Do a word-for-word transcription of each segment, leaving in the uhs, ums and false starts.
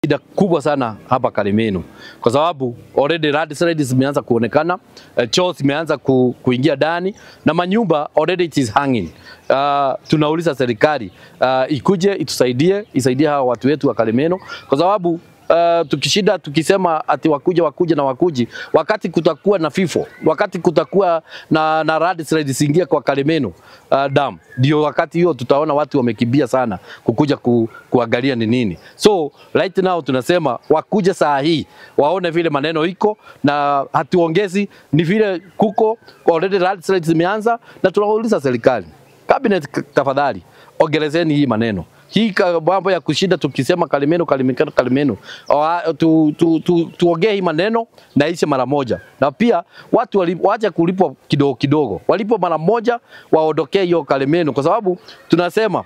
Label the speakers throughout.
Speaker 1: Shida kubwa sana hapa Karimenu kwa sababu already landslides zimeanza kuonekana, uh, choo zimeanza ku, kuingia ndani na manyumba already it is hanging. Uh, tunauliza serikali uh, ikuje itusaidie, isaidie hawa watu wetu wa Karimenu kwa sababu Uh, tukishida tukisema ati wakuja wakuja na wakuji, wakati kutakuwa na fifo, wakati kutakuwa na na landslides ingia kwa Karimenu uh, dam, ndio wakati hiyo tutaona watu wamekimbia sana kukuja ku, kuangalia ni nini. So right now tunasema wakuja saa hii waone vile maneno iko na hatuongezi, ni vile kuko already landslides zimeanza, na tunauliza serikali, cabinet, tafadhali ongelezeni hii maneno. Hii mambo ya kushinda tukisema Karimenu Karimenu Karimenu, tu tu tu tuongee hii maneno na ishe mara moja. Na pia watu waache kulipwa kidogo kidogo, walipo mara moja waondokee hiyo Karimenu kwa sababu tunasema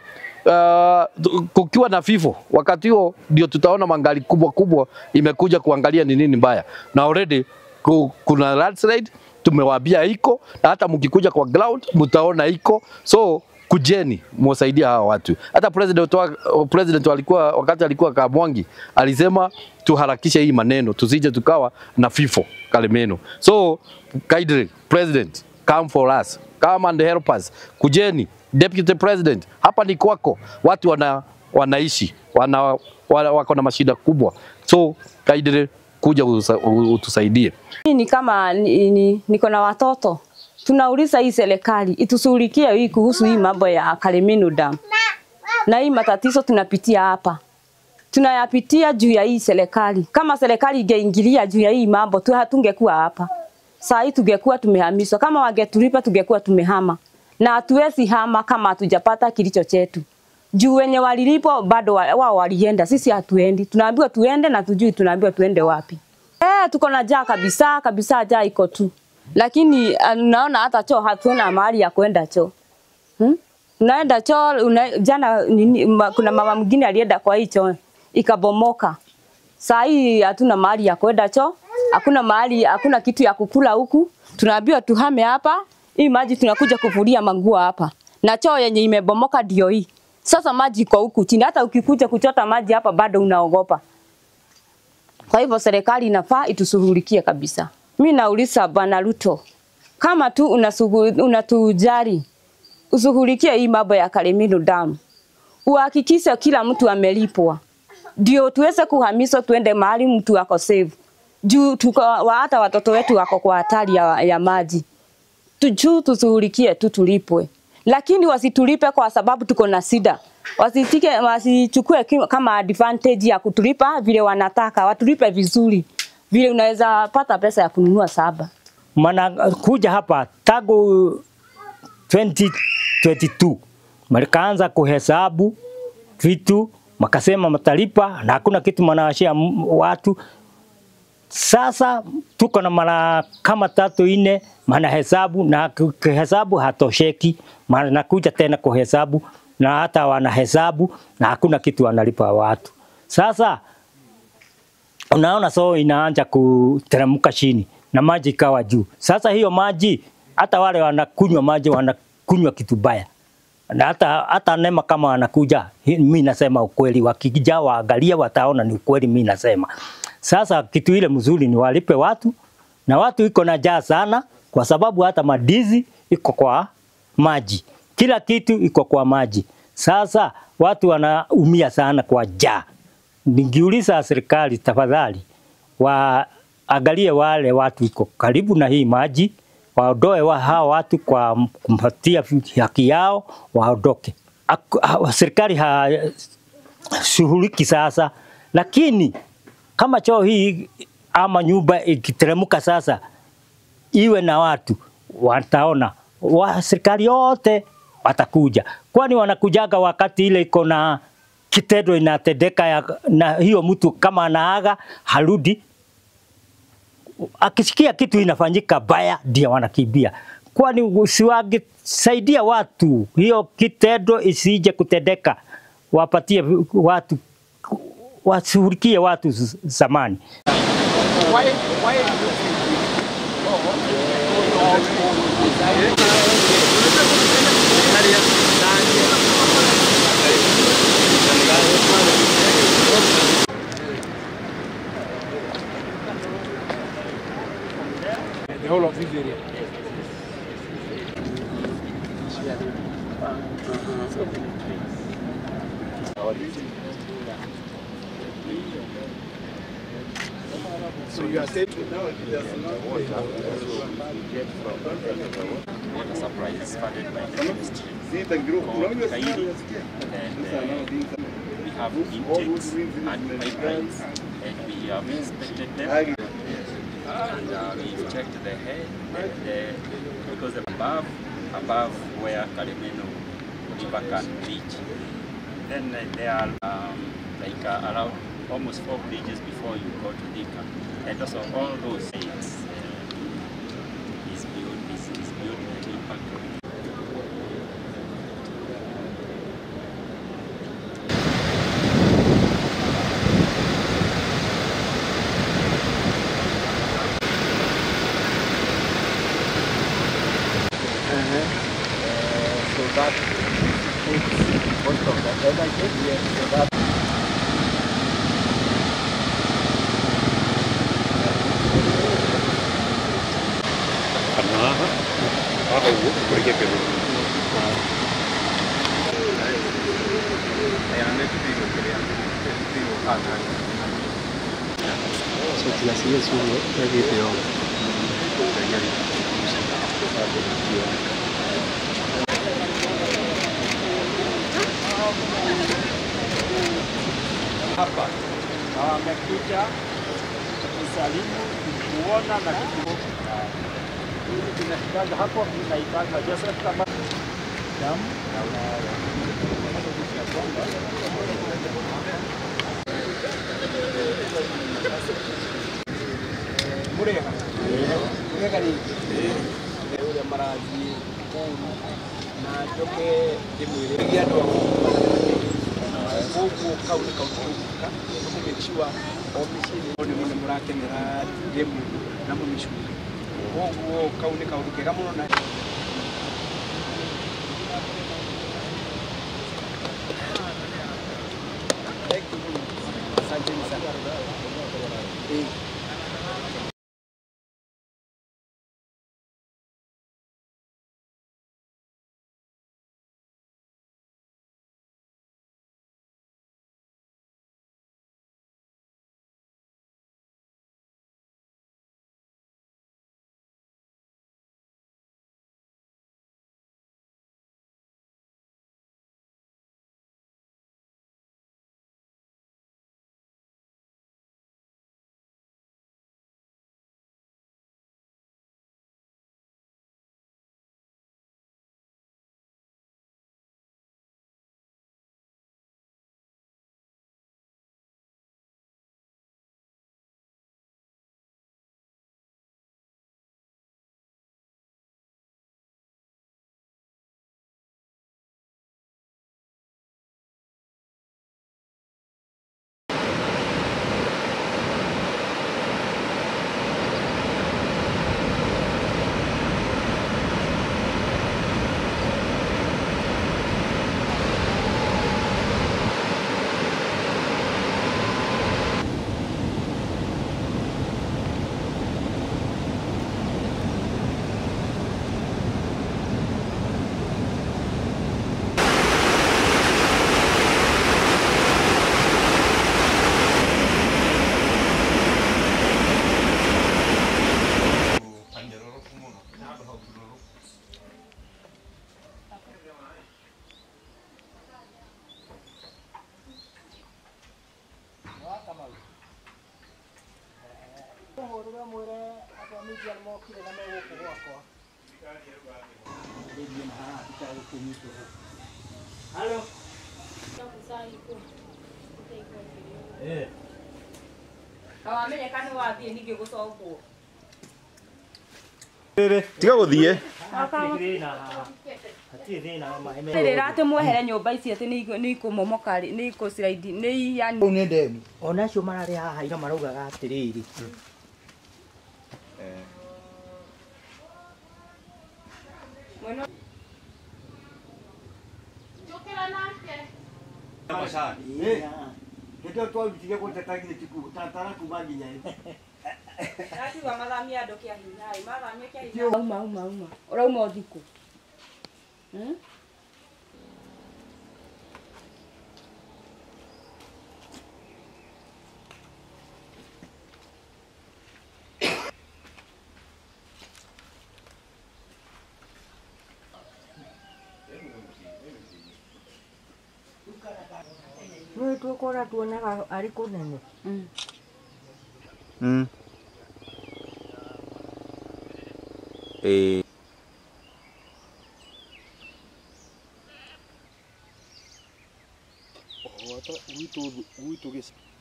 Speaker 1: uh, kukiwa na fifo wakati huo ndio tutaona mangali kubwa kubwa imekuja kuangalia ni nini mbaya. Na already kuna landslide tumewaambia iko, na hata mkikuja kwa ground mtaona iko. So kujeni mwasaidia hawa watu. Hata president wa, president walikuwa wakati alikuwa Kamwangi alisema tuharakishe hii maneno tusije tukawa na fifo Karimenu. So kindly president, come for us, come and help us. Kujeni deputy president, hapa ni kwako, watu wana wanaishi wana, wana wako na mashida kubwa. So kindly kuja utusaidie.
Speaker 2: Ni kama ni, ni, niko na watoto. Tunauliza hii serikali itushughulikie hii kuhusu hii mambo ya Karimenu Dam. Na hii matatizo tunapitia hapa. Tunayapitia juu ya hii serikali. Kama serikali ingeingilia juu ya hii mambo, tu hatungekuwa hapa. Saa hii tungekuwa tumehamishwa. Kama wangetulipa tungekuwa tumehama. Na hatuwezi hama kama hatujapata kilicho chetu. Juu wenye walilipo bado wao walienda, sisi hatuendi. Tunaambiwa tuende na tujui tunaambiwa tuende wapi. Eh, tuko na njaa kabisa, kabisa njaa iko tu. Lakini unaona hata choo hatuna mahali ya kwenda choo. Hmm? Unaenda choo una, jana nini, ma, kuna mama mwingine alienda kwa hii choo ikabomoka. Saa hii hatuna mahali ya kwenda choo, hakuna mahali, hakuna kitu ya kukula huku. Tunaambiwa tuhame hapa, hii maji tunakuja kuvulia manguo hapa. Na choo yenye imebomoka ndio hii. Sasa maji kwa huku chini, hata ukikuja kuchota maji hapa bado unaogopa. Kwa hivyo serikali inafaa itushughulikie kabisa. Mimi nauliza Bwana Ruto, kama tu unatujali, ushughulikie hii mambo ya Karimenu Dam. Uhakikishe kila mtu amelipwa. Ndio tuweze kuhamishwa tuende mahali mtu ako safe. Juu tuko hata watoto wetu wako kwa hatari ya, ya maji. Tujuu tushughulikie tu tulipwe. Lakini wasitulipe kwa sababu tuko na shida. Wasitike wasichukue kama advantage ya kutulipa vile wanataka, watulipe vizuri. Vile unaweza pata pesa ya kununua saba.
Speaker 3: Mana kuja hapa tangu twenty twenty-two. Malikaanza kuhesabu vitu, makasema matalipa na hakuna kitu manawashia watu. Sasa tuko na mara kama tatu ine mana hesabu na kuhesabu hatosheki. Mana nakuja tena kuhesabu na hata wanahesabu na hakuna kitu wanalipa watu. Sasa unaona so inaanza kuteremka chini na maji ikawa juu. Sasa hiyo maji hata wale wanakunywa maji wanakunywa kitu baya. Na hata hata nema kama wanakuja, mimi nasema ukweli, wakija waangalia wataona ni ukweli mimi nasema. Sasa kitu ile mzuri ni walipe watu, na watu iko na njaa sana kwa sababu hata madizi iko kwa maji. Kila kitu iko kwa maji. Sasa watu wanaumia sana kwa njaa. Ningiuliza serikali tafadhali waangalie wale watu iko karibu na hii maji, waondoe wa hao watu kwa kumpatia haki yao, waondoke. Serikali ha shughuliki sasa, lakini kama choo hii ama nyumba ikiteremka sasa iwe na watu wataona, wa serikali yote watakuja. Kwani wanakujaga wakati ile iko na kitendo inatendeka ya, na hiyo mtu kama anaaga harudi, akisikia kitu inafanyika baya ndio wanakimbia. Kwani usiwagesaidia watu hiyo kitendo isije kutendeka, wapatie watu, washughulikie watu zamani. Why, why
Speaker 4: The whole of this area. So you are saying
Speaker 5: water supply is funded by the ministry called Karimenu, and uh, we have intakes and pipelines, and we have inspected them, and uh, we've checked the head, and uh, because above, above where Karimenu River can reach, then uh, there are um, like uh, around almost four bridges before you go to Thika, and also all those sites uh, is built is, is built with impact. So that takes most of the energy, yes, so that
Speaker 6: So la sigue subiendo el video.
Speaker 5: hapa wamekuja kusalimu kuona na kukumbuka. Hili tunashikaga hapo tunaitanga Joseph kama dam Murega. Murega ni ule marazi na joke dimwire ndo huku kauli kautuka kumekishiwa omishini ni mwana murakenera demu na mumishu huku kauli kautuke kama unaona asante sana eh Hello. Eh.
Speaker 2: Kawa menye kanu wathie ninge gucokwo.
Speaker 6: Rere, tiga guthie.
Speaker 2: Rĩrĩ ati mwehere nyũmba ici ati nĩ ikumomoka nĩ ikuslide nĩ yani
Speaker 7: Nĩ ndemu.
Speaker 3: Ona acio mararĩ haha ira maraugaga atĩrĩrĩ.
Speaker 6: Eh.
Speaker 2: Njũkĩra nake.
Speaker 7: Eh. Kĩndũ twarutige gũteta githĩ tiku tatara kuma nginya
Speaker 2: Ati wa mathamia andu kia hinya, mathamia kia hinya. Uma uma uma. Urauma uthiku. Hmm?
Speaker 7: Nĩ twĩkora tuonaga arĩ kũnene.
Speaker 6: Mm. Eh.
Speaker 4: Wata uitu uitu gĩci.